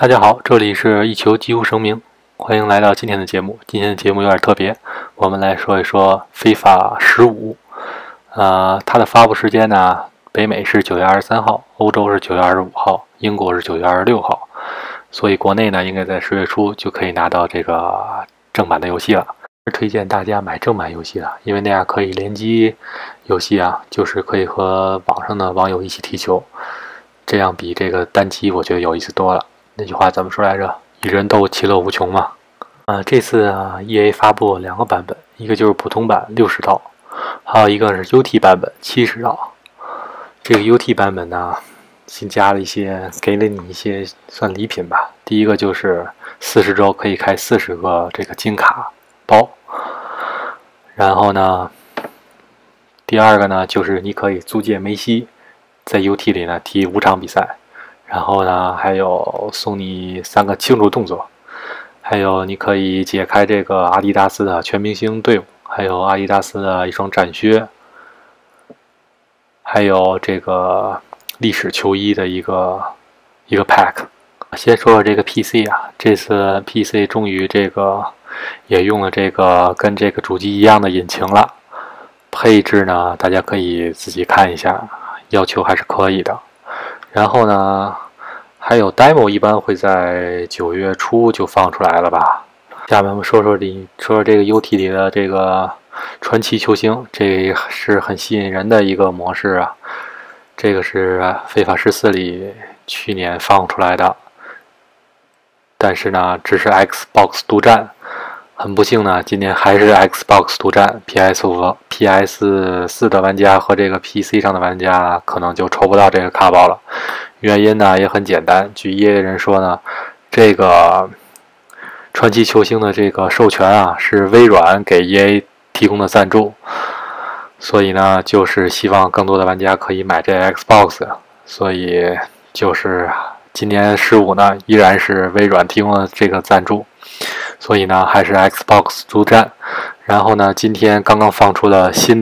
大家好，这里是一球几乎成名，欢迎来到今天的节目。今天的节目有点特别，我们来说一说非法15。它的发布时间呢，北美是9月23号，欧洲是9月25号，英国是9月26号，所以国内呢应该在10月初就可以拿到这个正版的游戏了。推荐大家买正版游戏了，因为那样可以联机游戏啊，就是可以和网上的网友一起踢球，这样比这个单机我觉得有意思多了。那句话怎么说来着？与人斗，其乐无穷嘛。这次EA 发布2个版本，一个就是普通版60刀，还有一个是 UT 版本70刀。这个 UT 版本呢，新加了一些，给了你一些算礼品吧。第一个就是40周可以开40个这个金卡包，然后呢，第二个呢就是你可以租借梅西，在 UT 里呢踢5场比赛。然后呢，还有送你3个庆祝动作，还有你可以解开这个阿迪达斯的全明星队伍，还有阿迪达斯的一双战靴，还有这个历史球衣的一个 pack。先说说这个 PC 啊，这次 PC 终于这个也用了这个跟这个主机一样的引擎了，配置呢大家可以自己看一下，要求还是可以的。然后呢，还有 demo 一般会在9月初就放出来了吧。下面我们说说这个 UT 里的这个传奇球星，这是很吸引人的一个模式啊。这个是非法14里去年放出来的，但是呢，只是 Xbox 独占。很不幸呢，今年还是 Xbox 独占 PS4 的玩家和这个 PC 上的玩家可能就抽不到这个卡包了。原因呢也很简单，据EA的人说呢，这个传奇球星的这个授权啊是微软给 EA 提供的赞助，所以呢就是希望更多的玩家可以买这 Xbox， 所以就是今年15呢依然是微软提供的这个赞助。所以呢，还是 Xbox 独占。然后呢，今天刚刚放出了新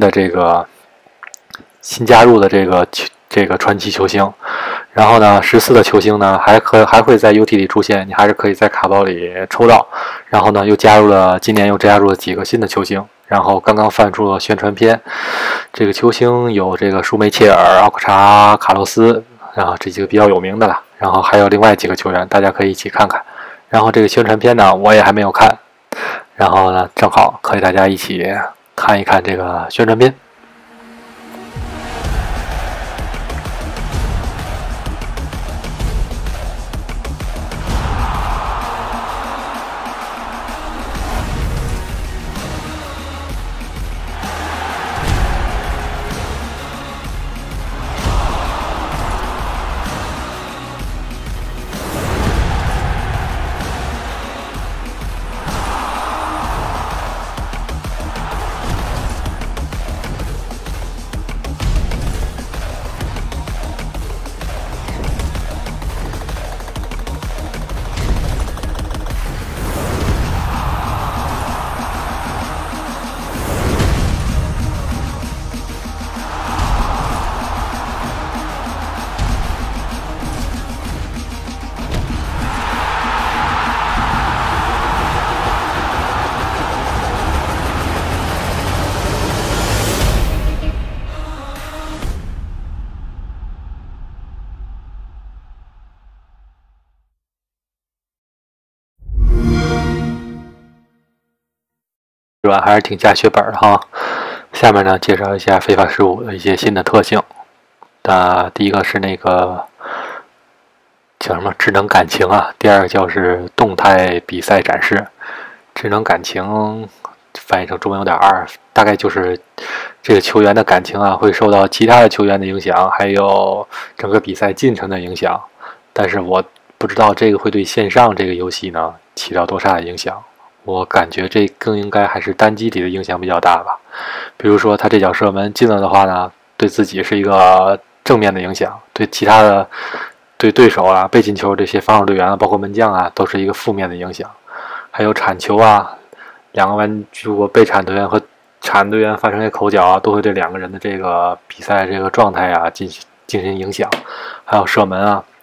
加入的这个传奇球星。然后呢，14的球星呢还会在 UT 里出现，你还是可以在卡包里抽到。然后呢，今年又加入了几个新的球星。然后刚刚放出了宣传片，这个球星有这个舒梅切尔、奥克查、卡洛斯，然后这几个比较有名的了。然后还有另外几个球员，大家可以一起看看。然后这个宣传片呢，我也还没有看，然后呢，正好可以大家一起看一看这个宣传片。是吧？还是挺下血本的哈。下面呢，介绍一下非法15的一些新的特性。第一个是那个叫什么智能感情啊，第二个就是动态比赛展示。智能感情翻译成中文有点二，大概就是这个球员的感情啊会受到其他的球员的影响，还有整个比赛进程的影响。但是我不知道这个会对线上这个游戏呢起到多大的影响。我感觉这更应该还是单机里的影响比较大吧。比如说他这脚射门进了的话呢，对自己是一个正面的影响，对其他的对对手啊、被进球这些防守队员啊，包括门将啊，都是一个负面的影响。还有铲球啊，如果被铲队员和铲队员发生口角啊，都会对2个人的这个比赛这个状态啊进行影响。还有射门啊，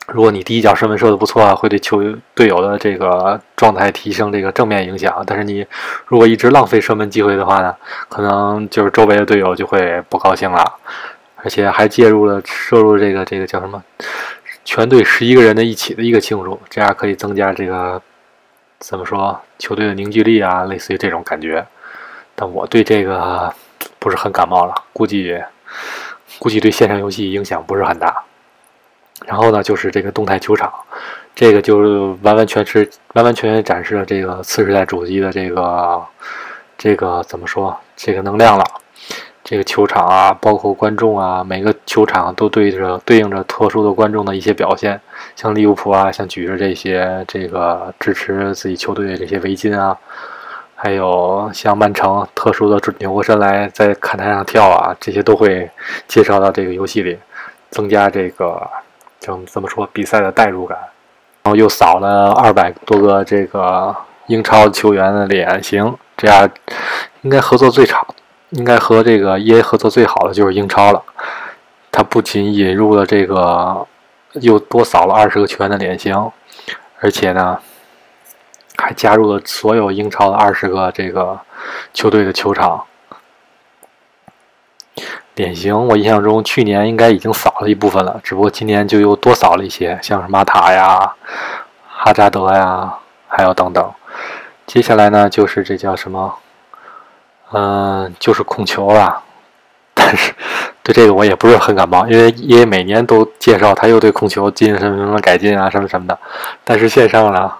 如果你第一脚射门射得不错啊，会对队友的这个状态提升这个正面影响。但是你如果一直浪费射门机会的话呢，可能就是周围的队友就会不高兴了，而且还摄入这个叫什么，全队11个人的一起的一个庆祝，这样可以增加这个怎么说球队的凝聚力啊，类似于这种感觉。但我对这个不是很感冒了，估计对线上游戏影响不是很大。然后呢，就是这个动态球场，这个就完完全全展示了这个次世代主机的这个怎么说，这个能量了。这个球场啊，包括观众啊，每个球场都对应着特殊的观众的一些表现，像利物浦啊，像举着这个支持自己球队这些围巾啊，还有像曼城特殊的扭过身来在看台上跳啊，这些都会介绍到这个游戏里，增加这个怎么说比赛的代入感。然后又扫了200多个这个英超球员的脸型，这样应该和这个 EA 合作最好的就是英超了。它不仅引入了这个，又多扫了20个球员的脸型，而且呢，还加入了所有英超的20个这个球队的球场脸型。我印象中去年应该已经扫了一部分了，只不过今年就又多扫了一些，像是马塔呀、哈扎德呀，还有等等。接下来呢，就是这叫什么？就是控球了。但是对这个我也不是很感冒，因为每年都介绍他又对控球进行什么改进啊，什么什么的。但是线上呢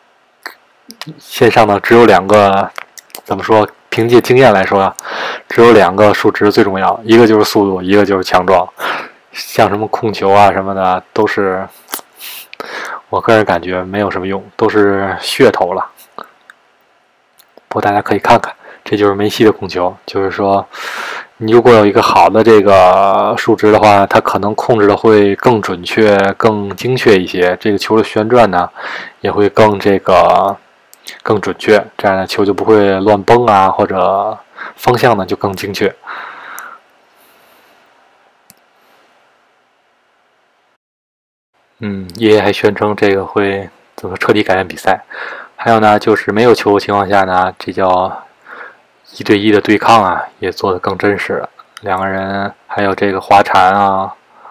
只有2个，怎么说？凭借经验来说啊，只有2个数值最重要，一个就是速度，一个就是强壮。像什么控球啊什么的，都是我个人感觉没有什么用，都是噱头了。不过大家可以看看，这就是梅西的控球，就是说，你如果有一个好的这个数值的话，它可能控制的会更准确、更精确一些。这个球的旋转呢，也会更准确，这样的球就不会乱崩啊，或者方向呢就更精确。EA 还宣称这个会怎么彻底改变比赛。还有呢，就是没有球的情况下呢，这叫1对1的对抗啊，也做得更真实了。2个人还有这个滑铲啊，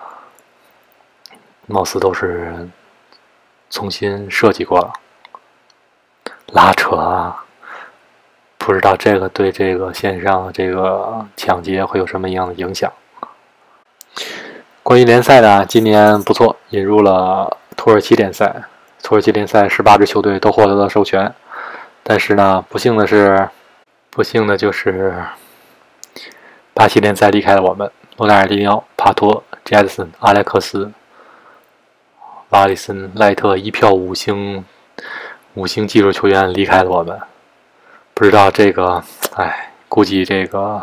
貌似都是重新设计过了。拉扯啊，不知道这个对这个线上这个抢劫会有什么样的影响。关于联赛呢，今年不错，引入了土耳其联赛。土耳其联赛18支球队都获得了授权，但是呢，不幸的就是巴西联赛离开了我们。罗纳尔迪尼奥、帕托、杰克森、阿莱克斯、瓦里森、赖特一票5星技术球员离开了我们。不知道这个，估计这个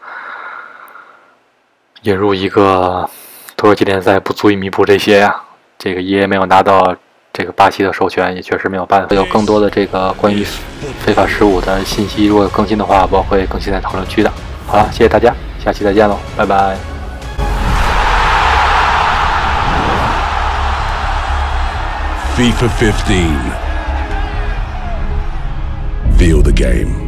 引入一个土耳其联赛不足以弥补这些呀。这个EA没有拿到这个巴西的授权，也确实没有办法。有更多的这个关于非法15的信息，如果有更新的话，我会更新在讨论区的。好了，谢谢大家，下期再见喽，拜拜。 FIFA 15. Feel the game.